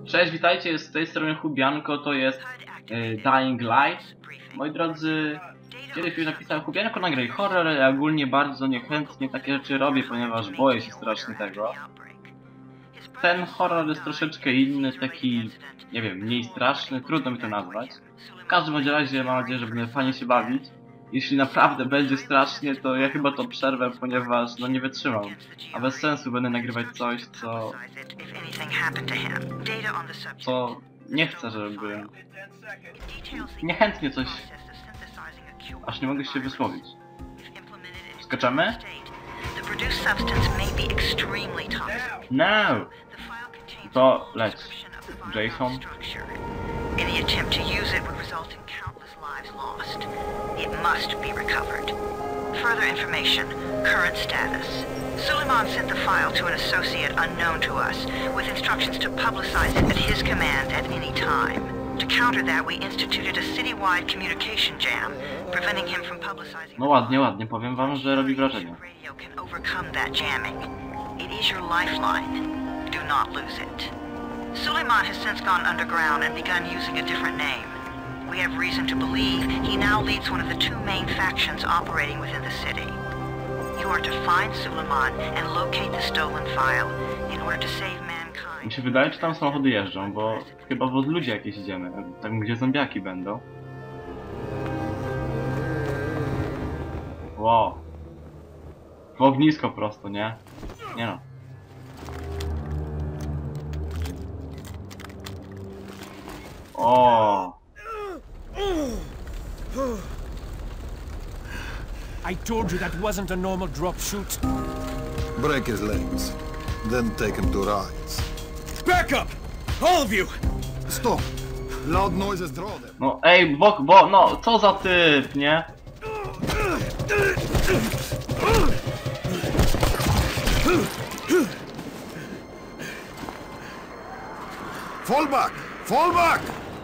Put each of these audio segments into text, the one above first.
Cześć, witajcie, z tej strony Hubianko, to jest Dying Light. Moi drodzy, kiedyś już napisałem Hubianko nagraj horror, ja ogólnie bardzo niechętnie takie rzeczy robię, ponieważ boję się strasznie tego. Ten horror jest troszeczkę inny, taki, nie wiem, mniej straszny, trudno mi to nazwać. W każdym bądź razie mam nadzieję, że będę fajnie się bawić. Jeśli naprawdę będzie strasznie, to ja chyba to przerwę, ponieważ no nie wytrzymam. A bez sensu będę nagrywać coś, co nie chcę, żeby... Niechętnie coś... Aż nie mogę się wysłowić. Skaczemy? No! To leć. Jason. Any attempt to use it would result in countless lives lost. It must be recovered. Further information. Current status. Suleiman sent the file to an associate unknown to us, with instructions to publicize it at his command at any time. To counter that, we instituted a citywide communication jam, preventing him from publicizing... No ładnie, ładnie. Powiem wam, że robi wrażenie. Radio can overcome that jamming. It is your lifeline. Do not lose it. Suleiman has since gone underground and begun using a different name. We have reason to believe he now leads one of the two main factions operating within the city. You are to find Suleiman and locate the stolen file in order to save mankind. Mi się wydaje, czy tam samochody jeżdżą, bo chyba w ludzie jakieś idziemy, tam gdzie zombiaki będą. Wow. W ognisko prosto, nie? Nie no. O. I told you that wasn't a normal drop shoot. Break his legs, then take him to rides. Back up! All of you! Stop! Loud noises draw them. No ej, no co za typ, nie? Fall back! Fall back!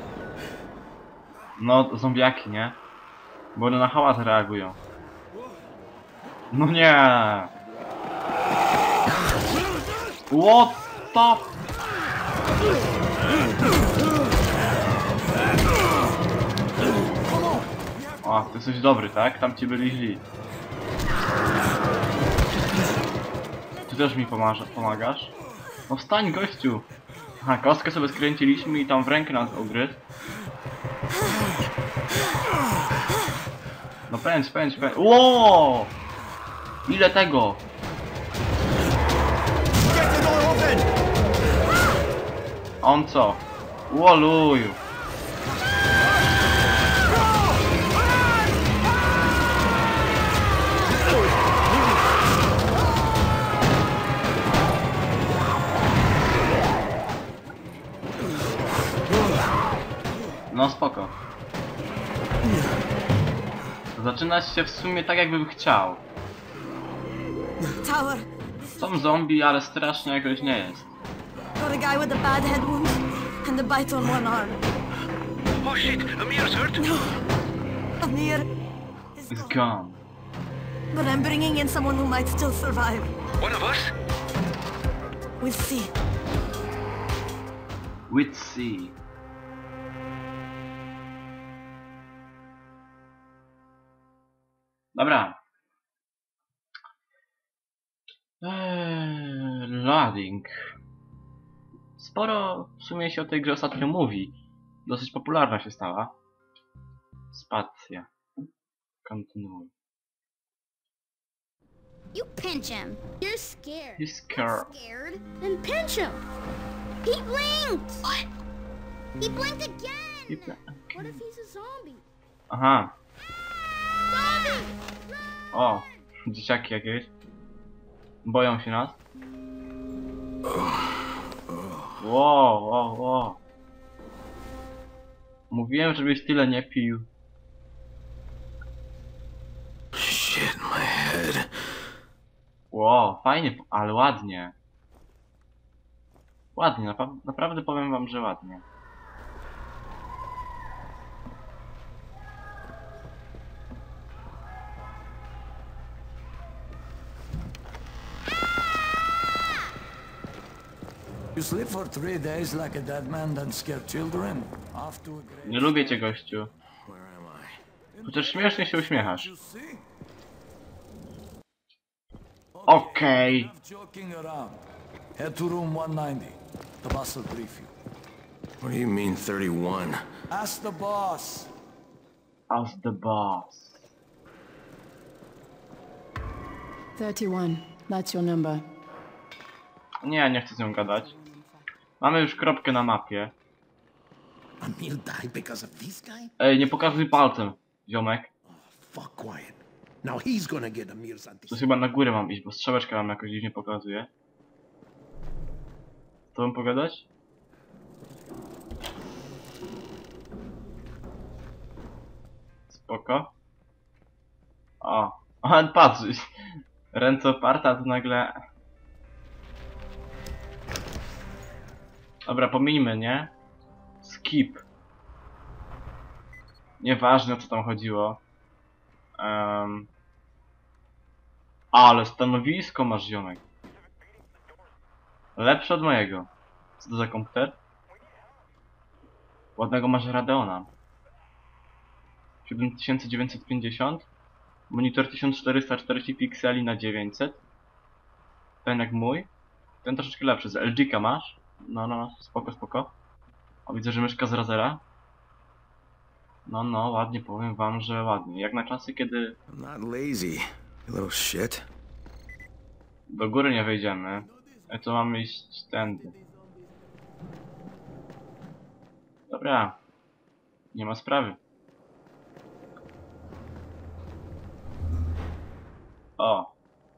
No, zombiaki, nie? Bo one na hałas reagują. No nie! What the... O, ty jesteś dobry, tak? Tam ci byli źli. Ty też mi pomagasz? No wstań, gościu! Aha, kostkę sobie skręciliśmy i tam w rękę nas ugryzł. No pędź. Ło! Ile tego? On co? Łoluju. No spoko. Zaczyna się w sumie tak, jakbym chciał. Tower. Są zombie, ale strasznie jakoś nie jest. Got a guy with a bad head wound and a bite on one arm. Oh shit! Amir's hurt! No. Amir is It's gone. gone. But I'm bringing in someone who might still survive. One of us? We'll see. We'd see. Dobra. Loading. Sporo w sumie się o tej grze ostatnio mówi. Dosyć popularna się stała. Spacja. Kontynuuj. You pinch him. You're scared. He's scared. Scared? Then pinch him. He blinked. What? He blinked again. What if he's a zombie? Aha. Zombie! O. Dzieciaki jakieś. Boją się nas. Wow. Mówiłem, żebyś tyle nie pił. Shit, my head. Wow, fajnie, ale ładnie. Ładnie, naprawdę powiem wam, że ładnie. You Sleep for 3 days like a dead man, then scare children. Off to a grave. Nie lubię cię, gościu. Where am I? Chociaż śmiesznie się uśmiechasz. You see? Okej. Enough joking around. Head to room 190. The boss will brief you. What do you mean 31? Ask the boss. As the boss. 31. That's your number. Nie chcę z nią gadać. Mamy już kropkę na mapie. Emil died because of this guy? Ej, nie pokazuj palcem, ziomek. Fuck quiet. Now he's gonna get Emir's anti. To chyba na górę mam iść, bo strzałeczka nam jakoś dziwnie pokazuje. Z tobą pogadać? Spoko. O, patrz. Ręce oparte, a to nagle... Dobra, pominijmy, nie? Skip. Nieważne, o co tam chodziło. Ale stanowisko masz, ziomek. Lepsze od mojego. Co to za komputer? Ładnego masz Radeona. 7950. Monitor 1440 pikseli na 900. Ten jak mój. Ten troszeczkę lepszy. Z LG-ka masz. No, spoko. O, widzę, że myszka z Razera. No, ładnie, powiem wam, że ładnie. Jak na czasy, kiedy... I'm not lazy, you little shit. Do góry nie wejdziemy. To mamy iść tędy. Dobra. Nie ma sprawy. O.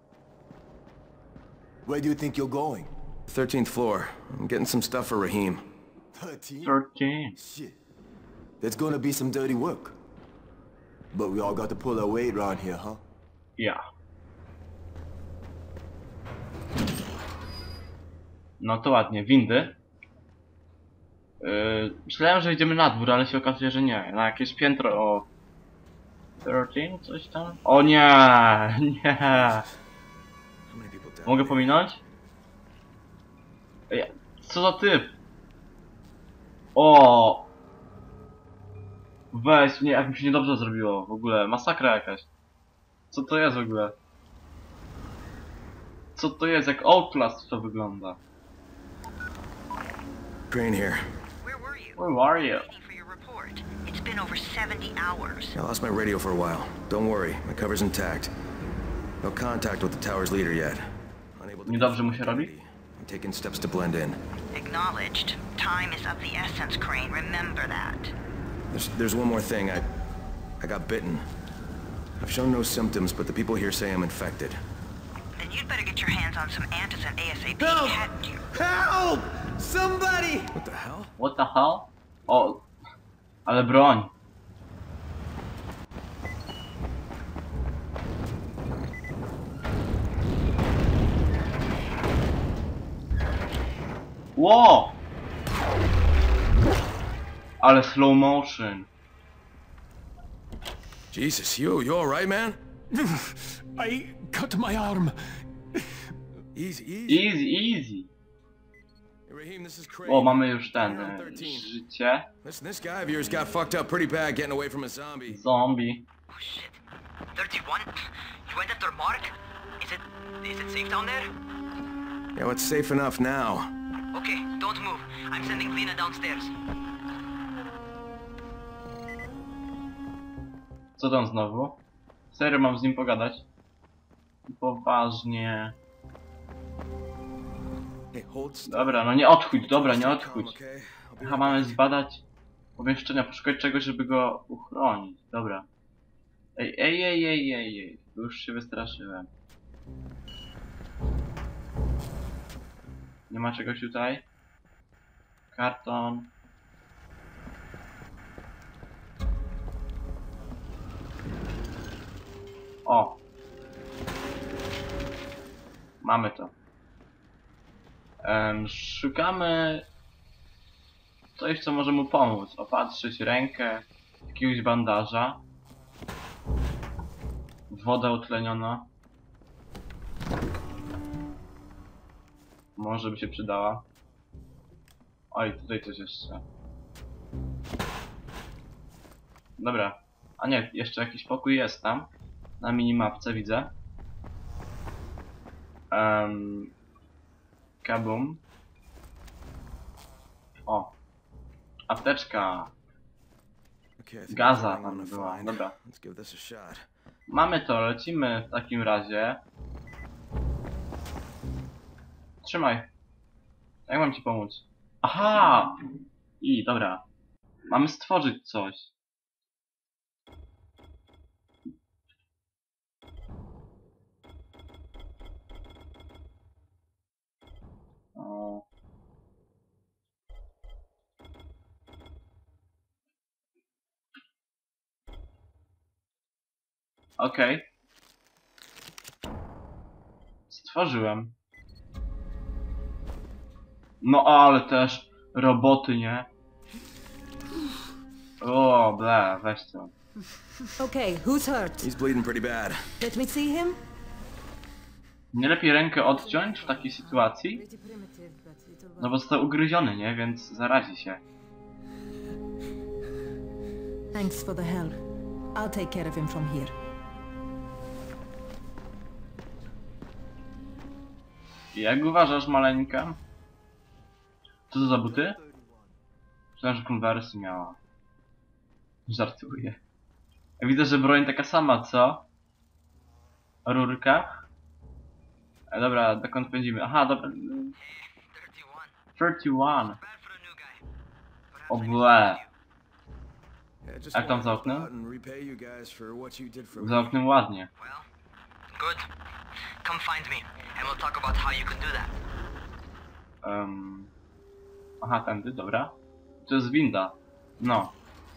Where do you think you're going? 13th floor. I'm getting some stuff for Raheem. 13? 13. Shit. There's gonna be some dirty work. But we all got to pull our weight around here, huh? Ja. No to ładnie. Windy. Myślałem, że idziemy na dwór, ale się okazuje, że nie. Na jakieś piętro o... 13? Coś tam? O nie! Nie! How many people down? Mogę pominąć? Ej, co za typ? O! Weź mnie, jak mi się niedobrze zrobiło w ogóle. Masakra jakaś. Co to jest w ogóle? Co to jest? Jak Outlast to wygląda. Crane here. Where were you? Where are you? Waiting for your report. It's been over 70 hours. I lost my radio for a while. Don't worry, my cover's intact. No contact with the tower's leader yet. Unable to Niedobrze mu się robi? I'm taking steps to blend in. Acknowledged. Time is of the essence, Crane. Remember that. There's one more thing. I got bitten. I've shown no symptoms, but the people here say I'm infected. Then you'd better get your hands on some antizin ASAP. Help! Hadn't you? Help! Somebody! What the hell? What the hell? O, ale broń. Ło! Ale slow motion. Jesus, you alright, man? I cut my arm. Easy. Easy. Hey, Raheem, this is Crane. O, mamy już ten Round 13. życie. Listen, this guy of yours got fucked up pretty bad getting away from a zombie. Zombie. Oh shit. 31? You went after Mark? Is it safe down there? Yeah, well, it's safe enough now. Okay, don't move. I'm sending Lena downstairs. Co tam znowu? Serio mam z nim pogadać? Poważnie. Hey, hold still. Dobra, no nie odchódź, dobra, nie Stay odchódź. calm, okay? I'll be Aha, mamy zbadać pomieszczenia, poszukać czegoś, żeby go uchronić. Dobra. Ej. Już się wystraszyłem. Nie ma czegoś tutaj? Karton. O! Mamy to. Szukamy coś, co może mu pomóc. Opatrzyć rękę, jakiegoś bandaża. Woda utleniona. Może by się przydała. Oj, tutaj coś jeszcze. Dobra. A nie, jeszcze jakiś pokój jest tam. Na minimapce widzę. Kabum. O. Apteczka. Gaza tam była. Dobra. Mamy to, lecimy w takim razie. Trzymaj. Jak mam ci pomóc? Aha! I dobra. Mamy stworzyć coś. O. Okej. Stworzyłem. No ale też roboty, nie? O, ble, weź to. Okay, who's hurt? He's bleeding pretty bad. Let me see him. Nie lepiej rękę odciąć w takiej sytuacji? No bo został ugryziony, nie? Więc zarazi się. Thanks for the help. I'll take care of him from here. Jak uważasz, maleńka? Co to za buty? Myślałem, że konwersy miała. Żartuję. Ja widzę, że broń taka sama, co? Rurka? Dobra, dokąd pędzimy? Aha, dobra. 31. O ble. Jak tam za oknem? Za oknem ładnie. Good. Come find me, and we'll talk about how you can do that. Aha, tędy, dobra. To jest winda. No.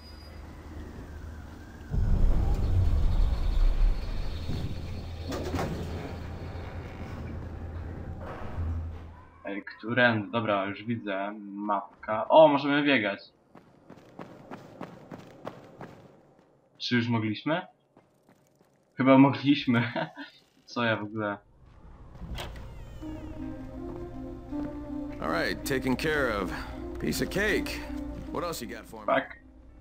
Ej, którędy? Dobra, już widzę. Mapka. O, możemy biegać. Czy już mogliśmy? Chyba mogliśmy. Co ja w ogóle? All right, taken care of. Piece of cake. What else you got for me? Tak.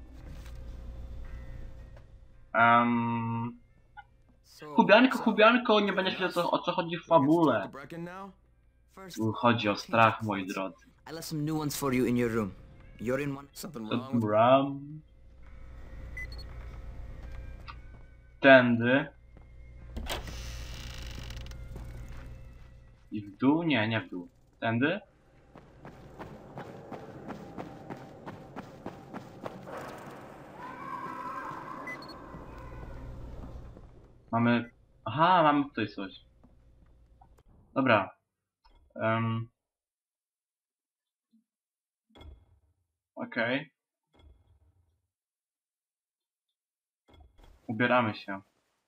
Chubianko, nie będziesz wiedział o co chodzi w fabule. Chodzi o strach, moi drodzy. I left some new ones for you in your room. You're in one. Something wrong? Tędy. I w dół? Nie, nie w dół. Tędy? Mamy... Aha, mamy tutaj coś. Dobra. Okej. Ubieramy się.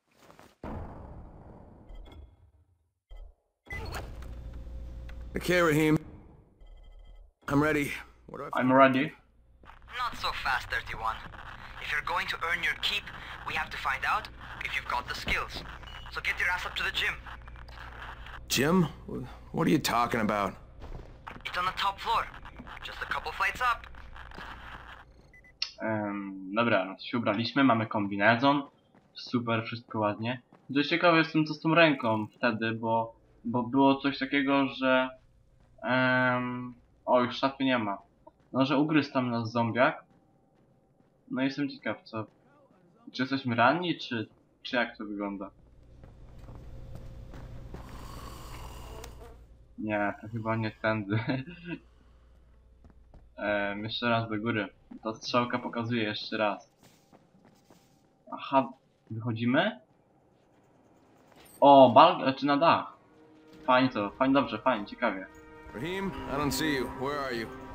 Okay, Rahim. I'm ready. What do I I'm ready. Not so fast, 31. If you're going to earn your keep, we have to find out if you've got the skills. So get your ass up to the gym. Jim? What are you talking about? It's on the top floor. Just a couple flights up. Dobra, no się ubraliśmy, mamy kombinezon. Super, wszystko ładnie. Dość ciekawy jestem co z tą ręką wtedy, bo było coś takiego, że... O, już szafy nie ma. No, że ugryzł tam nas zombiak. No i jestem ciekaw, co... Czy jesteśmy ranni, czy jak to wygląda? Nie, to chyba nie tędy. Jeszcze raz do góry. Ta strzałka pokazuje jeszcze raz. Aha, wychodzimy? O, czy na dach. Fajnie to, fajnie, dobrze, fajnie, ciekawie. Rahim, I don't see you. Where are you?